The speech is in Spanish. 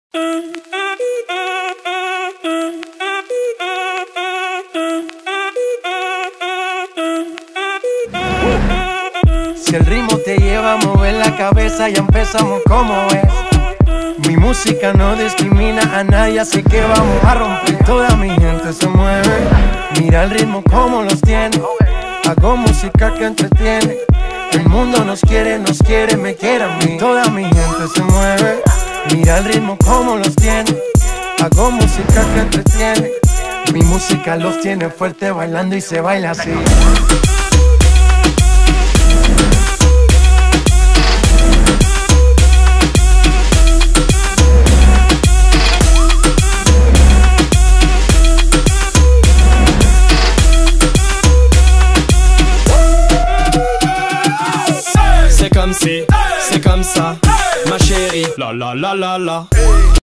Si el ritmo te lleva a mover la cabeza, ya empezamos como es. Mi música no discrimina a nadie, así que vamos a romper. Toda mi gente se mueve, mira el ritmo como los tiene. Hago música que entretiene. El mundo nos quiere, me quiere a mí. Toda mi gente se mueve, mira el ritmo como los tiene. Hago música que entretiene. Mi música los tiene fuerte bailando y se baila así. C'est comme si, c'est comme ça, ma chérie. La la la la la.